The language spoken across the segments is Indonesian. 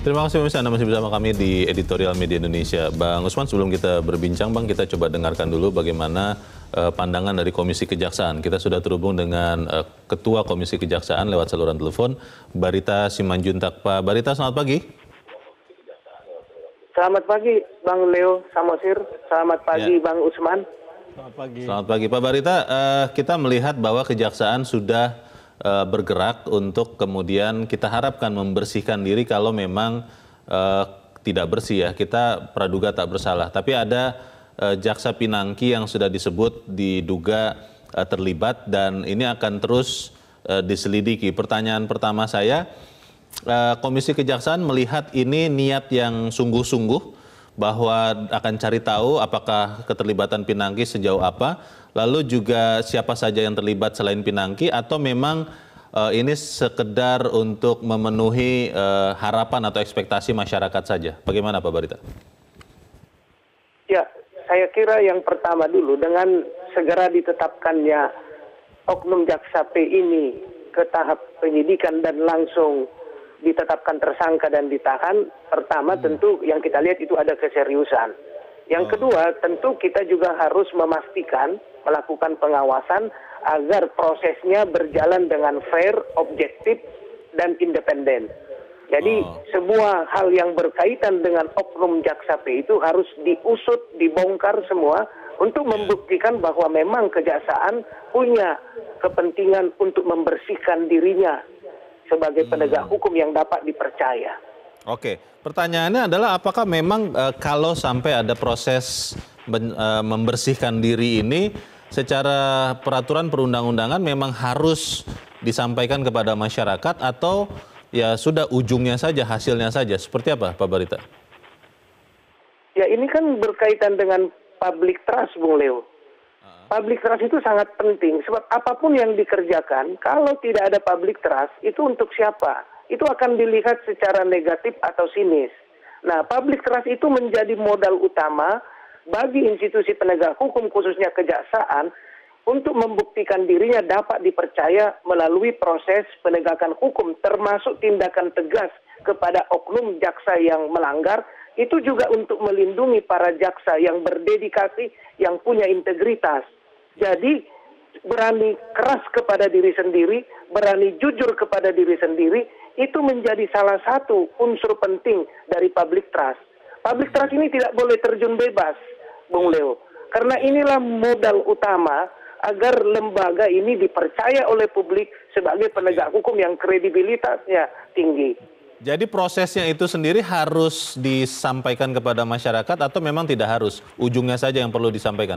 Terima kasih pemirsa, Anda masih bersama kami di Editorial Media Indonesia. Bang Usman, sebelum kita berbincang, Bang, kita coba dengarkan dulu bagaimana pandangan dari Komisi Kejaksaan. Kita sudah terhubung dengan Ketua Komisi Kejaksaan lewat saluran telepon, Barita Simanjuntak. Pak Barita, selamat pagi. Selamat pagi, Bang Leo Samosir. Selamat pagi, Bang Usman. Selamat pagi. Selamat pagi, Pak Barita. Kita melihat bahwa Kejaksaan sudah bergerak untuk kemudian kita harapkan membersihkan diri kalau memang tidak bersih ya. Kita praduga tak bersalah. Tapi ada Jaksa Pinangki yang sudah disebut diduga terlibat dan ini akan terus diselidiki. Pertanyaan pertama saya, Komisi Kejaksaan melihat ini niat yang sungguh-sungguh bahwa akan cari tahu apakah keterlibatan Pinangki sejauh apa, lalu juga siapa saja yang terlibat selain Pinangki, atau memang ini sekedar untuk memenuhi harapan atau ekspektasi masyarakat saja. Bagaimana Pak Barita? Ya, saya kira yang pertama dulu, dengan segera ditetapkannya Oknum Jaksa P ini ke tahap penyidikan dan langsung ditetapkan tersangka dan ditahan, pertama tentu yang kita lihat itu ada keseriusan. Yang kedua, tentu kita juga harus memastikan, melakukan pengawasan agar prosesnya berjalan dengan fair, objektif, dan independen. Jadi semua hal yang berkaitan dengan Oknum Jaksa P itu harus diusut, dibongkar semua untuk membuktikan bahwa memang Kejaksaan punya kepentingan untuk membersihkan dirinya sebagai penegak hukum yang dapat dipercaya. Oke, pertanyaannya adalah apakah memang kalau sampai ada proses membersihkan diri ini secara peraturan perundang-undangan memang harus disampaikan kepada masyarakat atau ya sudah ujungnya saja, hasilnya saja? Seperti apa Pak Barita? Ya ini kan berkaitan dengan public trust, Bung Leo. Public trust itu sangat penting, sebab apapun yang dikerjakan, kalau tidak ada public trust, itu untuk siapa? Itu akan dilihat secara negatif atau sinis. Nah, public trust itu menjadi modal utama bagi institusi penegak hukum, khususnya Kejaksaan, untuk membuktikan dirinya dapat dipercaya melalui proses penegakan hukum, termasuk tindakan tegas kepada oknum jaksa yang melanggar. Itu juga untuk melindungi para jaksa yang berdedikasi, yang punya integritas. Jadi berani keras kepada diri sendiri, berani jujur kepada diri sendiri, itu menjadi salah satu unsur penting dari public trust. Public trust ini tidak boleh terjun bebas, Bung Leo. Karena inilah modal utama agar lembaga ini dipercaya oleh publik sebagai penegak hukum yang kredibilitasnya tinggi. Jadi prosesnya itu sendiri harus disampaikan kepada masyarakat atau memang tidak harus? Ujungnya saja yang perlu disampaikan?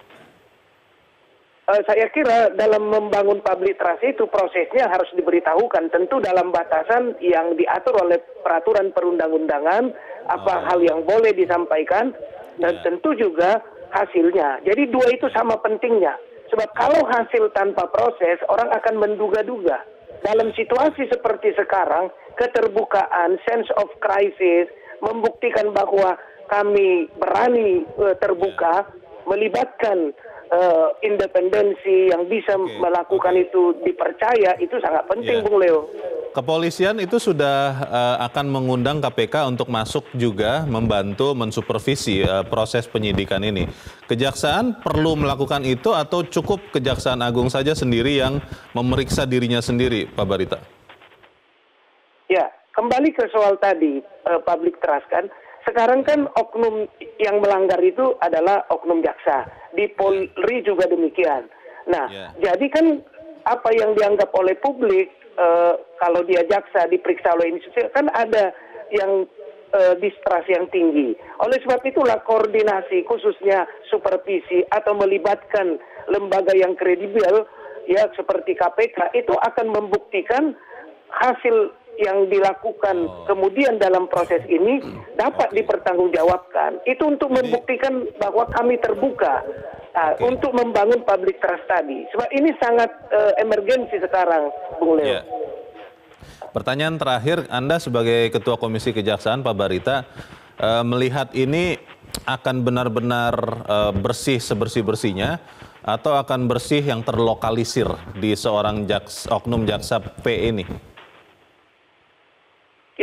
Saya kira dalam membangun public trust itu prosesnya harus diberitahukan, tentu dalam batasan yang diatur oleh peraturan perundang-undangan, apa hal yang boleh disampaikan, dan tentu juga hasilnya. Jadi dua itu sama pentingnya. Sebab kalau hasil tanpa proses, orang akan menduga-duga. Dalam situasi seperti sekarang, keterbukaan, sense of crisis, membuktikan bahwa kami berani terbuka, melibatkan independensi yang bisa melakukan itu dipercaya, itu sangat penting, Bung Leo. Kepolisian itu sudah akan mengundang KPK untuk masuk juga membantu mensupervisi proses penyidikan ini. Kejaksaan perlu melakukan itu atau cukup Kejaksaan Agung saja sendiri yang memeriksa dirinya sendiri, Pak Barita? Ya, kembali ke soal tadi, public trust kan. Sekarang kan oknum yang melanggar itu adalah oknum jaksa. Di Polri juga demikian. Nah, jadi kan apa yang dianggap oleh publik, kalau dia jaksa diperiksa oleh institusi, kan ada yang distrust yang tinggi. Oleh sebab itulah koordinasi, khususnya supervisi atau melibatkan lembaga yang kredibel, ya seperti KPK, itu akan membuktikan hasil yang dilakukan kemudian dalam proses ini dapat dipertanggungjawabkan. Itu untuk membuktikan bahwa kami terbuka untuk membangun public trust tadi. Sebab ini sangat emergensi sekarang, Bung Leo. Pertanyaan terakhir, Anda sebagai Ketua Komisi Kejaksaan, Pak Barita, melihat ini akan benar-benar bersih sebersih-bersihnya atau akan bersih yang terlokalisir di seorang oknum jaksa P ini? Ya,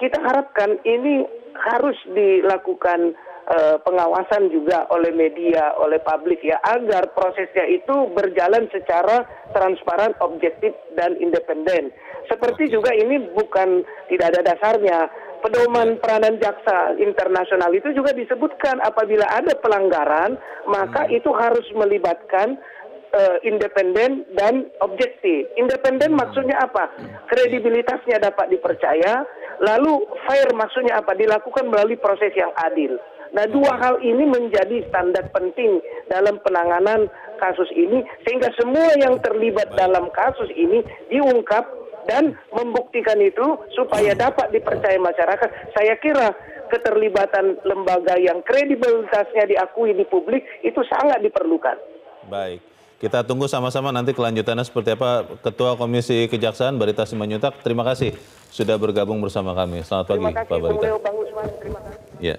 kita harapkan ini harus dilakukan pengawasan juga oleh media, oleh publik ya, agar prosesnya itu berjalan secara transparan, objektif dan independen. Seperti juga ini bukan tidak ada dasarnya. Pedoman peranan jaksa internasional itu juga disebutkan apabila ada pelanggaran, maka itu harus melibatkan independen dan objektif. Independen maksudnya apa? Kredibilitasnya dapat dipercaya. Lalu fair maksudnya apa? Dilakukan melalui proses yang adil. Nah, dua hal ini menjadi standar penting dalam penanganan kasus ini, sehingga semua yang terlibat dalam kasus ini diungkap dan membuktikan itu supaya dapat dipercaya masyarakat. Saya kira keterlibatan lembaga yang kredibilitasnya diakui di publik itu sangat diperlukan. Baik, kita tunggu sama-sama nanti kelanjutannya seperti apa. Ketua Komisi Kejaksaan Barita Simanjuntak, terima kasih sudah bergabung bersama kami. Selamat pagi, Pak Barita. Bang Usman, terima kasih. Ya,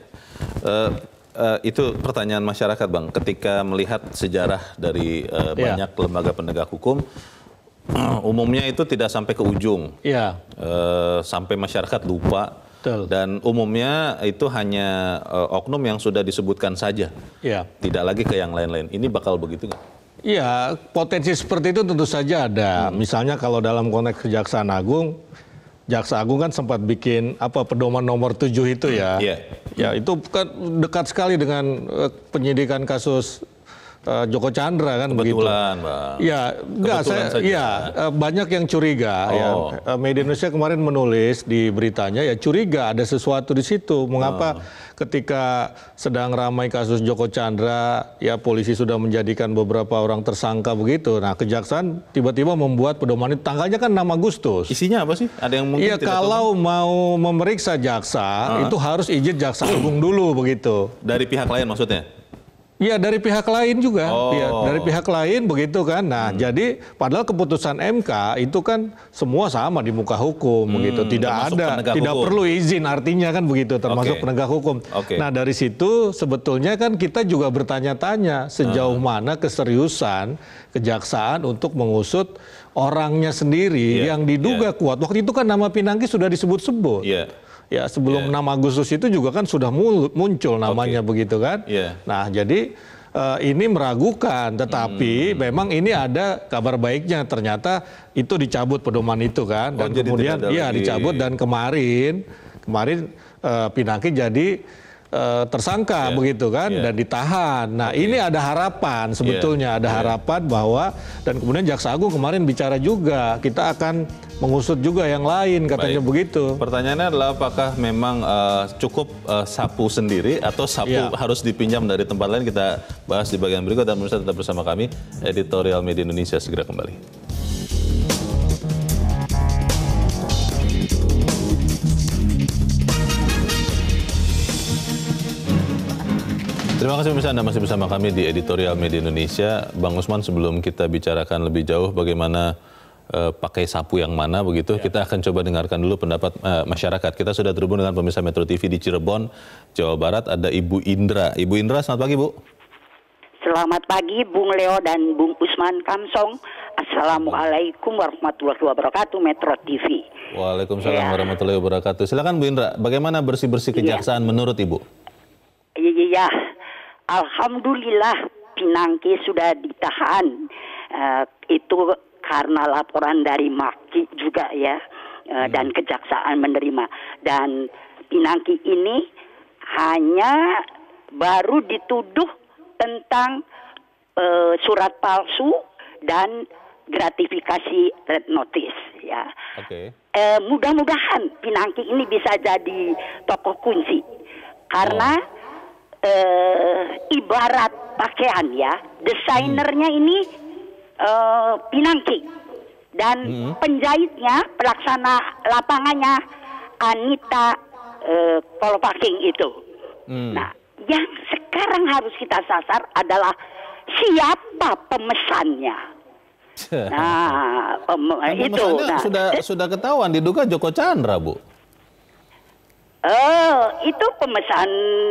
itu pertanyaan masyarakat, Bang. Ketika melihat sejarah dari banyak lembaga penegak hukum, umumnya itu tidak sampai ke ujung, sampai masyarakat lupa. Betul. Dan umumnya itu hanya oknum yang sudah disebutkan saja, tidak lagi ke yang lain-lain. Ini bakal begitu nggak? Iya, potensi seperti itu tentu saja ada. Misalnya kalau dalam konteks Kejaksaan Agung, Jaksa Agung kan sempat bikin pedoman nomor 7 itu ya. Ya itu kan dekat sekali dengan penyidikan kasus Joko Chandra kan begitu. Kebetulan, Bang. Ya, banyak yang curiga. Ya. Media Indonesia kemarin menulis di beritanya ya curiga ada sesuatu di situ. Mengapa ketika sedang ramai kasus Joko Chandra, ya polisi sudah menjadikan beberapa orang tersangka begitu. Nah, Kejaksaan tiba-tiba membuat pedoman itu. Tanggalnya kan 6 Agustus. Isinya apa sih? Ada yang mungkin tidak kalau tahu? Mau memeriksa jaksa itu harus izin Jaksa Agung dulu begitu. Dari pihak lain maksudnya? Iya, dari pihak lain juga. Ya, dari pihak lain begitu kan. Nah, jadi padahal keputusan MK itu kan semua sama di muka hukum begitu. Tidak ada, tidak perlu izin artinya kan begitu, termasuk penegak hukum. Nah, dari situ sebetulnya kan kita juga bertanya-tanya sejauh mana keseriusan Kejaksaan untuk mengusut orangnya sendiri yang diduga kuat. Waktu itu kan nama Pinangki sudah disebut-sebut. Ya sebelum 6 Agustus itu juga kan sudah muncul namanya begitu kan. Nah jadi ini meragukan, tetapi memang ini ada kabar baiknya, ternyata itu dicabut pedoman itu kan. Dan kemudian dicabut dan kemarin Pinangki jadi tersangka begitu kan dan ditahan. Nah ini ada harapan sebetulnya, ada harapan bahwa, dan kemudian Jaksa Agung kemarin bicara juga kita akan mengusut juga yang lain katanya begitu. Pertanyaannya adalah apakah memang cukup sapu sendiri atau sapu harus dipinjam dari tempat lain? Kita bahas di bagian berikut dan pemirsa tetap bersama kami. Editorial Media Indonesia segera kembali. Terima kasih pemirsa, Anda masih bersama kami di Editorial Media Indonesia. Bang Usman, sebelum kita bicarakan lebih jauh bagaimana pakai sapu yang mana begitu, kita akan coba dengarkan dulu pendapat masyarakat. Kita sudah terhubung dengan pemirsa Metro TV di Cirebon, Jawa Barat. Ada Ibu Indra. Ibu Indra, selamat pagi Bu. Selamat pagi Bung Leo dan Bung Usman Kamsong. Assalamualaikum warahmatullahi wabarakatuh, Metro TV. Waalaikumsalam warahmatullahi wabarakatuh. Silakan Bu Indra, bagaimana bersih-bersih kejaksaan menurut Ibu? Iya. Alhamdulillah Pinangki sudah ditahan, itu karena laporan dari Maki juga ya, dan Kejaksaan menerima. Dan Pinangki ini hanya baru dituduh tentang surat palsu dan gratifikasi red notice ya. Mudah-mudahan Pinangki ini bisa jadi tokoh kunci karena ibarat pakaian ya, desainernya ini Pinangki dan penjahitnya, pelaksana lapangannya Anita Kolopaking itu. Nah, yang sekarang harus kita sasar adalah siapa pemesannya. Nah, itu sudah ketahuan diduga Joko Chandra, Bu. Itu pemesan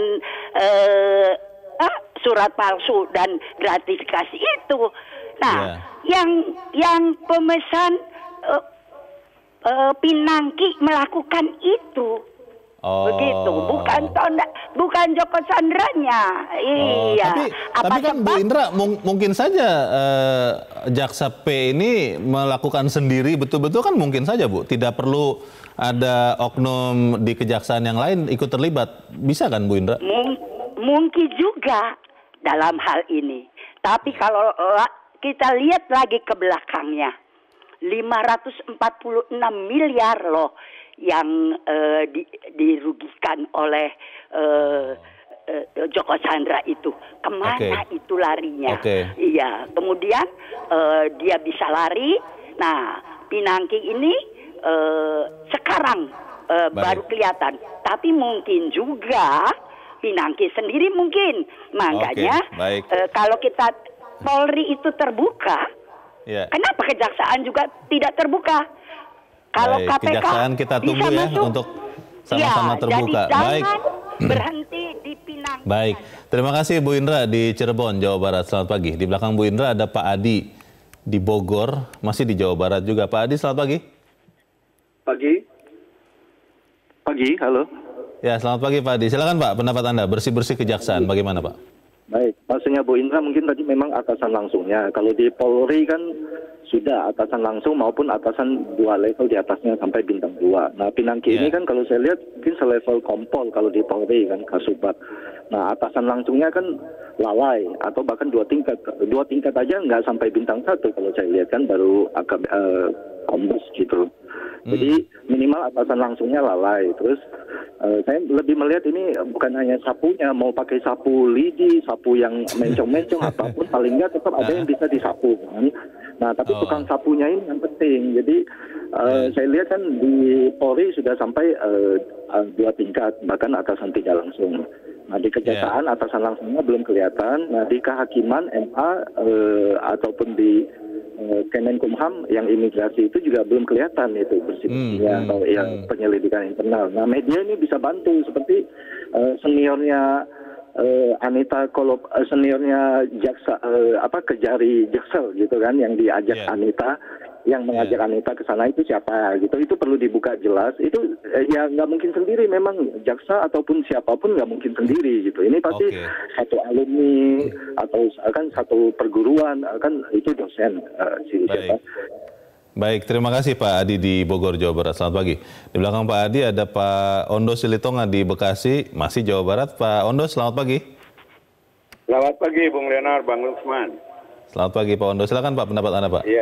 surat palsu dan gratifikasi itu. Nah, yang pemesan Pinangki melakukan itu Begitu, bukan Joko Chandranya. Iya. Tapi kan Bu Indra mungkin saja Jaksa P ini melakukan sendiri betul-betul kan mungkin saja Bu. Tidak perlu ada oknum di kejaksaan yang lain ikut terlibat. Bisa kan Bu Indra? Mungkin juga dalam hal ini. Tapi kalau kita lihat lagi ke belakangnya, 546 miliar loh yang dirugikan oleh Joko Chandra itu. Kemana itu larinya? Iya, kemudian dia bisa lari. Nah, Pinangki ini sekarang baru kelihatan. Tapi mungkin juga Pinangki sendiri mungkin. Makanya kalau kita Polri itu terbuka, kenapa kejaksaan juga tidak terbuka? Kalau KPK kejaksaan kita tunggu ya masuk, untuk sama-sama terbuka. Jadi jangan berhenti di Pinangki. Baik, terima kasih Bu Indra di Cirebon, Jawa Barat. Selamat pagi. Di belakang Bu Indra ada Pak Adi di Bogor, masih di Jawa Barat juga. Pak Adi, selamat pagi. Pagi, halo. Ya, selamat pagi Pak Adi. Silakan Pak, pendapat Anda, bersih-bersih kejaksaan, bagaimana Pak? Baik, maksudnya Bu Indra mungkin tadi memang atasan langsungnya. Kalau di Polri kan sudah atasan langsung maupun atasan 2 level di atasnya sampai bintang 2. Nah, Pinangki ini kan kalau saya lihat mungkin selevel kompol kalau di Polri kan, Kasubag. Nah, atasan langsungnya kan lalai atau bahkan 2 tingkat. 2 tingkat aja nggak sampai bintang 1 kalau saya lihat kan, baru kombes gitu. Jadi minimal atasan langsungnya lalai. Terus saya lebih melihat ini bukan hanya sapunya, mau pakai sapu lidi, sapu yang mencong-mencong apapun, paling nggak tetap ada yang bisa disapu kan. Nah, tapi tukang sapunya ini yang penting. Jadi saya lihat kan di Polri sudah sampai 2 tingkat, bahkan atasan 3 langsung. Nah, di kejaksaan atasan langsungnya belum kelihatan. Nah, di kehakiman MA ataupun di Kemenkumham yang imigrasi itu juga belum kelihatan itu bersih-bersihnya atau yang penyelidikan internal. Nah, media ini bisa bantu seperti seniornya Anita seniornya jaksa Kejari Jaksel gitu kan, yang diajak Anita, yang mengajak Anita ke sana itu siapa gitu. Itu perlu dibuka jelas. Itu ya nggak mungkin sendiri, memang jaksa ataupun siapapun nggak mungkin sendiri gitu. Ini pasti satu alumni atau kan satu perguruan, kan itu dosen siapa. Baik, terima kasih Pak Adi di Bogor, Jawa Barat. Selamat pagi. Di belakang Pak Adi ada Pak Ondo Silitonga di Bekasi, masih Jawa Barat. Pak Ondo, selamat pagi. Selamat pagi, Bung Leonard, Bang Usman. Selamat pagi Pak Ondo. Silakan Pak, pendapat Anda Pak.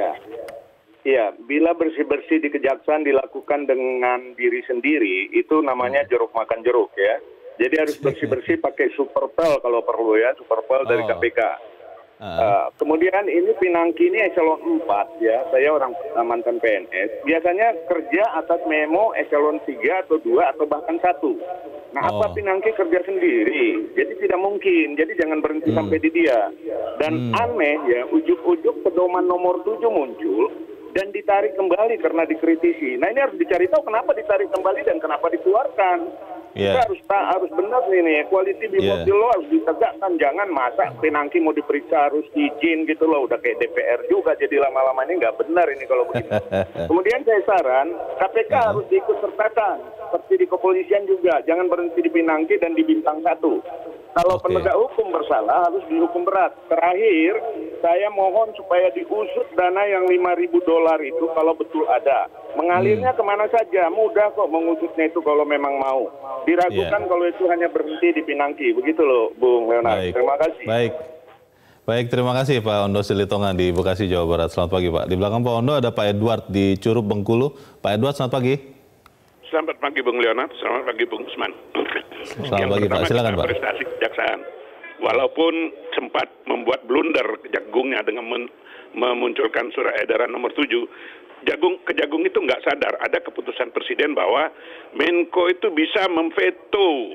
Iya, bila bersih-bersih di kejaksaan dilakukan dengan diri sendiri, itu namanya jeruk makan jeruk ya. Jadi harus bersih-bersih pakai superpel kalau perlu ya, superpel dari KPK. Kemudian ini Pinangki ini eselon 4 ya, saya orang mantan PNS. Biasanya kerja atas memo eselon 3 atau 2 atau bahkan 1. Nah, apa Pinangki kerja sendiri? Jadi tidak mungkin, jadi jangan berhenti sampai di dia. Dan aneh ya, ujuk-ujuk pedoman nomor 7 muncul dan ditarik kembali karena dikritisi. Nah, ini harus dicari tahu kenapa ditarik kembali dan kenapa dikeluarkan. Kita harus benar nih, quality before the law harus ditegakkan. Jangan masa Pinangki mau diperiksa harus izin gitu loh, udah kayak DPR juga, jadi lama-lama ini nggak benar ini kalau begini. Kemudian saya saran KPK harus diikut sertakan seperti di kepolisian juga, jangan berhenti di Pinangki dan di bintang 1. Kalau penegak hukum bersalah harus dihukum berat. Terakhir, saya mohon supaya diusut dana yang $5.000 itu kalau betul ada. Mengalirnya kemana saja, mudah kok mengusutnya itu kalau memang mau. Diragukan kalau itu hanya berhenti di Pinangki. Begitu loh, Bung Leonard. Terima kasih. Baik, terima kasih Pak Ondo Silitonga di Bekasi, Jawa Barat. Selamat pagi Pak. Di belakang Pak Ondo ada Pak Edward di Curup, Bengkulu. Pak Edward, selamat pagi. Selamat pagi Bung Leonard, selamat pagi Bung Usman. Selamat pagi Pak, silakan Pak. Prestasi kejaksaan. Walaupun sempat membuat blunder Kejagungnya dengan memunculkan surat edaran nomor 7, Kejagung itu nggak sadar ada keputusan Presiden bahwa Menko itu bisa memveto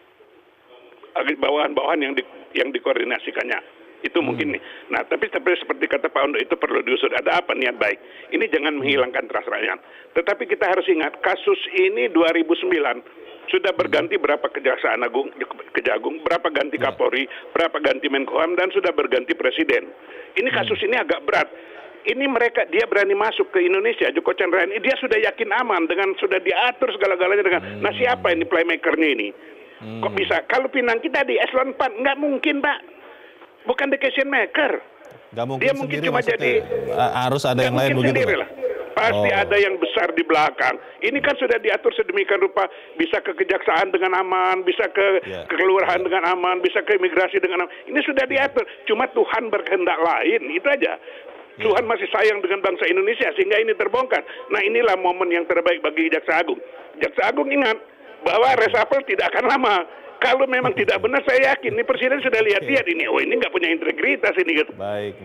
bawahan-bawahan yang dikoordinasikannya. Itu mungkin nih. Nah, tapi seperti kata Pak Ondo, itu perlu diusut. Ada apa niat baik? Ini jangan menghilangkan trust rakyat. Tetapi kita harus ingat, kasus ini 2009 sudah berganti berapa Kejaksaan Agung, Kejagung, berapa ganti Kapolri, berapa ganti Menkumham, dan sudah berganti Presiden. Ini kasus ini agak berat. ini dia berani masuk ke Indonesia, Joko Chandra ini, dia sudah yakin aman dengan sudah diatur segala-galanya dengan. Nah siapa ini playmakernya ini? Kok bisa? Kalau Pinangki tadi eselon 4 nggak mungkin, Pak. Bukan decision maker. Dia mungkin cuma jadi. Harus ada yang lain begitu. Pasti ada yang besar di belakang. Ini kan sudah diatur sedemikian rupa, bisa ke kejaksaan dengan aman, bisa ke kelurahan dengan aman, bisa ke imigrasi dengan aman. Ini sudah diatur. Cuma Tuhan berkehendak lain, itu aja. Tuhan masih sayang dengan bangsa Indonesia sehingga ini terbongkar. Nah inilah momen yang terbaik bagi Jaksa Agung. Jaksa Agung ingat bahwa reshuffle tidak akan lama. Kalau memang tidak benar, saya yakin ini Presiden sudah lihat-lihat ini. Oh ini nggak punya integritas ini. Gitu.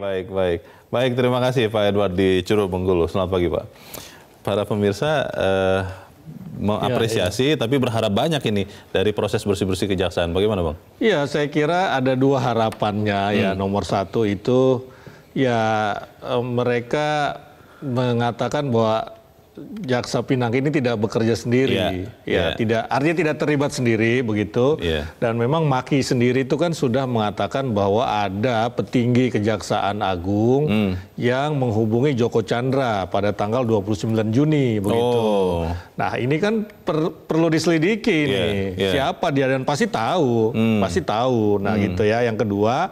Baik, terima kasih Pak Edward di Curug Bengkulu. Selamat pagi Pak. Para pemirsa mengapresiasi, tapi berharap banyak ini dari proses bersih-bersih kejaksaan. Bagaimana Bang? Iya, saya kira ada dua harapannya. Ya, nomor satu itu ya mereka mengatakan bahwa Jaksa Pinangki ini tidak bekerja sendiri, artinya tidak terlibat sendiri begitu. Dan memang Maki sendiri itu kan sudah mengatakan bahwa ada petinggi Kejaksaan Agung yang menghubungi Joko Chandra pada tanggal 29 Juni begitu. Nah ini kan perlu diselidiki nih siapa dia dan pasti tahu, Nah gitu ya. Yang kedua,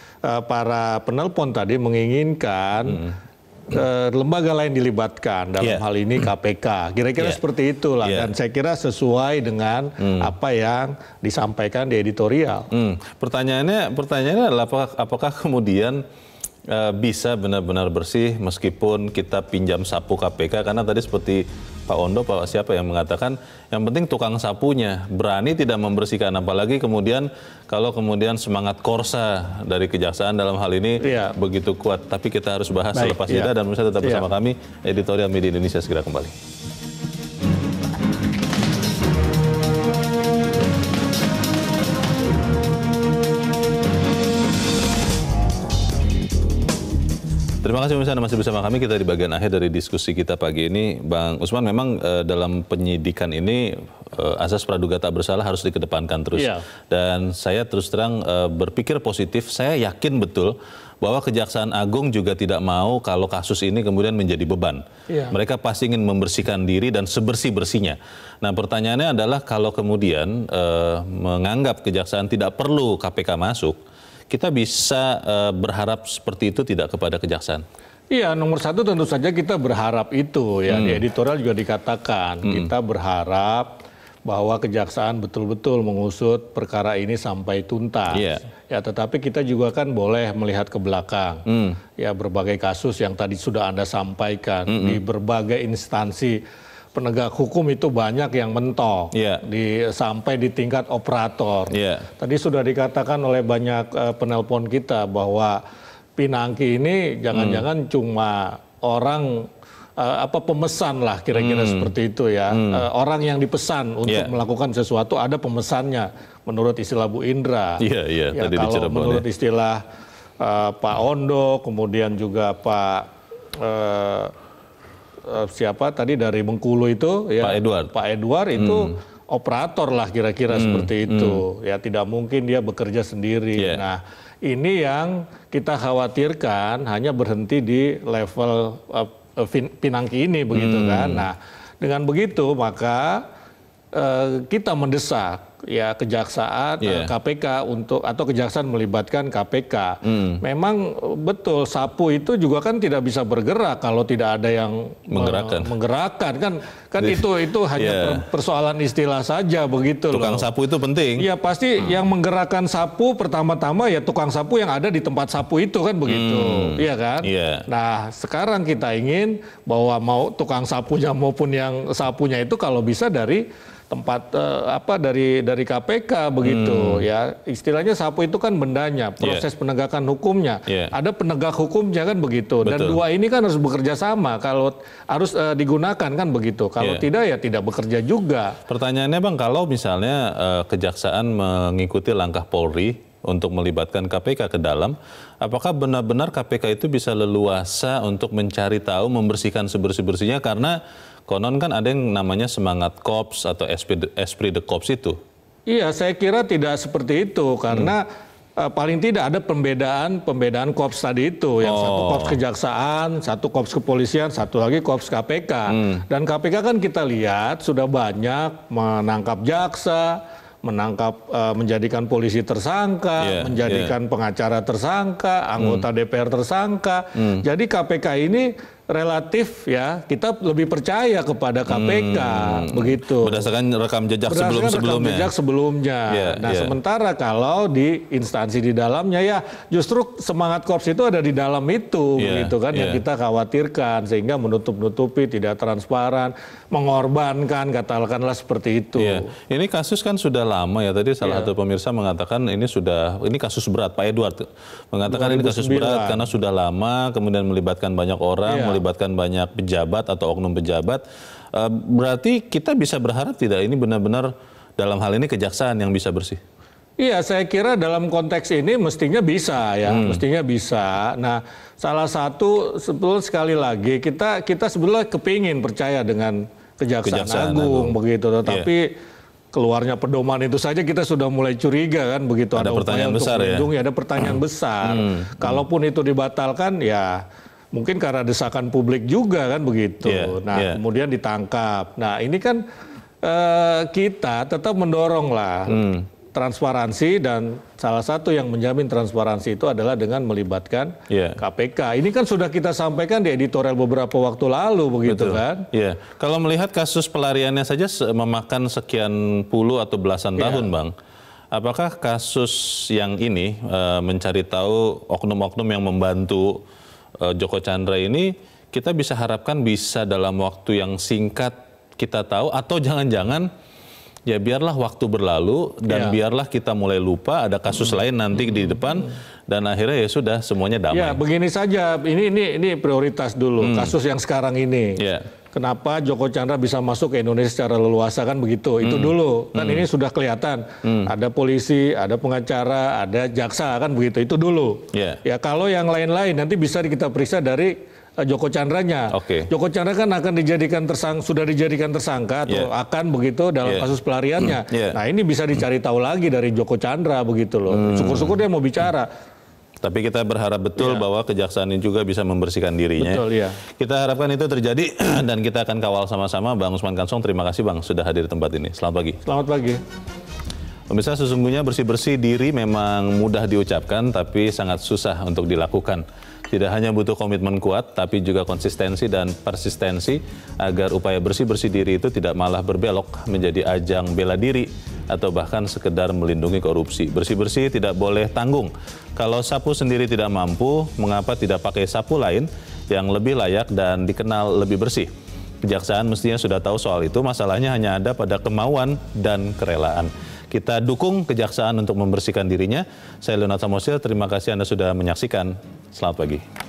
para penelpon tadi menginginkan lembaga lain dilibatkan dalam hal ini KPK. Kira-kira seperti itulah. Dan saya kira sesuai dengan apa yang disampaikan di editorial. Pertanyaannya adalah apakah kemudian bisa benar-benar bersih meskipun kita pinjam sapu KPK? Karena tadi seperti Pak Ondo, Pak siapa yang mengatakan yang penting tukang sapunya berani tidak membersihkan, apalagi kemudian kalau kemudian semangat korsa dari kejaksaan dalam hal ini begitu kuat. Tapi kita harus bahas selepas jeda dan bisa tetap bersama kami. Editorial Media Indonesia segera kembali. Terima kasih pemirsa, masih bersama kami. Kita di bagian akhir dari diskusi kita pagi ini. Bang Usman, memang dalam penyidikan ini asas praduga tak bersalah harus dikedepankan terus. Dan saya terus terang berpikir positif, saya yakin betul bahwa Kejaksaan Agung juga tidak mau kalau kasus ini kemudian menjadi beban. Mereka pasti ingin membersihkan diri dan sebersih-bersihnya. Nah pertanyaannya adalah kalau kemudian menganggap Kejaksaan tidak perlu KPK masuk, kita bisa berharap seperti itu tidak kepada Kejaksaan? Iya, nomor satu tentu saja kita berharap itu ya. Di editorial juga dikatakan kita berharap bahwa Kejaksaan betul-betul mengusut perkara ini sampai tuntas. Ya, tetapi kita juga kan boleh melihat ke belakang. Ya, berbagai kasus yang tadi sudah Anda sampaikan di berbagai instansi penegak hukum itu banyak yang mentok sampai di tingkat operator. Tadi sudah dikatakan oleh banyak penelpon kita bahwa Pinangki ini jangan-jangan cuma orang pemesan lah kira-kira seperti itu ya. Orang yang dipesan untuk melakukan sesuatu ada pemesannya menurut istilah Bu Indra. Tadi kalau menurut istilah Pak Ondo, kemudian juga Pak siapa tadi dari Bengkulu itu ya, Pak Edward itu operator lah kira-kira seperti itu. Ya tidak mungkin dia bekerja sendiri. Nah ini yang kita khawatirkan hanya berhenti di level Pinangki ini begitu kan. Nah dengan begitu maka kita mendesak ya Kejaksaan, KPK atau Kejaksaan melibatkan KPK. Memang betul sapu itu juga kan tidak bisa bergerak kalau tidak ada yang menggerakkan kan itu hanya persoalan istilah saja begitu. Tukang sapu itu penting. Ya pasti yang menggerakkan sapu pertama-tama ya tukang sapu yang ada di tempat sapu itu kan begitu, iya kan? Nah sekarang kita ingin bahwa mau tukang sapunya maupun yang sapunya itu kalau bisa dari tempat dari KPK begitu ya, istilahnya sapu itu kan bendanya, proses penegakan hukumnya, ada penegak hukumnya kan begitu. Dan dua ini kan harus bekerja sama, kalau harus digunakan kan begitu, kalau tidak ya tidak bekerja juga. Pertanyaannya Bang, kalau misalnya Kejaksaan mengikuti langkah Polri untuk melibatkan KPK ke dalam, apakah benar-benar KPK itu bisa leluasa untuk mencari tahu, membersihkan sebersih-bersihnya, karena konon kan ada yang namanya semangat Korps atau esprit de Korps itu. Iya, saya kira tidak seperti itu karena paling tidak ada pembedaan korps tadi itu, yang satu korps kejaksaan, satu korps kepolisian, satu lagi korps KPK. Dan KPK kan kita lihat sudah banyak menangkap jaksa, menjadikan polisi tersangka, menjadikan pengacara tersangka, anggota DPR tersangka. Jadi KPK ini relatif ya, kita lebih percaya kepada KPK begitu. Berdasarkan rekam jejak sebelumnya. Sementara kalau di instansi di dalamnya ya justru semangat korps itu ada di dalam itu begitu kan yang kita khawatirkan, sehingga menutup-nutupi, tidak transparan, mengorbankan, katakanlah seperti itu. Ini kasus kan sudah lama ya, tadi salah satu pemirsa mengatakan ini kasus berat, Pak Edward mengatakan ini kasus berat karena sudah lama, kemudian melibatkan banyak orang, melibatkan banyak pejabat atau oknum pejabat. Berarti kita bisa berharap tidak ini benar-benar dalam hal ini kejaksaan yang bisa bersih? Iya, saya kira dalam konteks ini mestinya bisa ya, mestinya bisa. Nah, salah satu sebetulnya sekali lagi kita sebetulnya kepingin percaya dengan Kejaksaan Agung begitu, tetapi keluarnya pedoman itu saja kita sudah mulai curiga kan begitu. Ada pertanyaan besar ya? Ada pertanyaan besar. Kalaupun itu dibatalkan ya mungkin karena desakan publik juga kan begitu. Kemudian ditangkap. Nah ini kan kita tetap mendorong lah transparansi, dan salah satu yang menjamin transparansi itu adalah dengan melibatkan KPK. Ini kan sudah kita sampaikan di editorial beberapa waktu lalu begitu. Betul. Kan. Kalau melihat kasus pelariannya saja memakan sekian puluh atau belasan tahun Bang. Apakah kasus yang ini mencari tahu oknum-oknum yang membantu Joko Chandra ini kita bisa harapkan bisa dalam waktu yang singkat kita tahu, atau jangan-jangan ya biarlah waktu berlalu dan biarlah kita mulai lupa ada kasus lain nanti di depan dan akhirnya ya sudah semuanya damai. Ya begini saja, ini prioritas dulu kasus yang sekarang ini. Kenapa Joko Chandra bisa masuk ke Indonesia secara leluasa kan begitu, itu dulu kan ini sudah kelihatan. Ada polisi, ada pengacara, ada jaksa kan begitu, itu dulu. Ya kalau yang lain-lain nanti bisa kita periksa dari Joko Chandranya. Joko Chandra kan akan sudah dijadikan tersangka atau akan begitu dalam kasus pelariannya. Nah ini bisa dicari tahu lagi dari Joko Chandra begitu loh. Syukur-syukur dia mau bicara. Tapi kita berharap betul bahwa kejaksaan ini juga bisa membersihkan dirinya. Kita harapkan itu terjadi dan kita akan kawal sama-sama. Bang Usman Kansong, terima kasih Bang sudah hadir di tempat ini. Selamat pagi. Selamat pagi. Pemirsa, sesungguhnya bersih-bersih diri memang mudah diucapkan tapi sangat susah untuk dilakukan. Tidak hanya butuh komitmen kuat, tapi juga konsistensi dan persistensi agar upaya bersih-bersih diri itu tidak malah berbelok menjadi ajang bela diri atau bahkan sekedar melindungi korupsi. Bersih-bersih tidak boleh tanggung. Kalau sapu sendiri tidak mampu, mengapa tidak pakai sapu lain yang lebih layak dan dikenal lebih bersih? Kejaksaan mestinya sudah tahu soal itu, masalahnya hanya ada pada kemauan dan kerelaan. Kita dukung kejaksaan untuk membersihkan dirinya. Saya Leonard Samosir, terima kasih Anda sudah menyaksikan. Selamat pagi.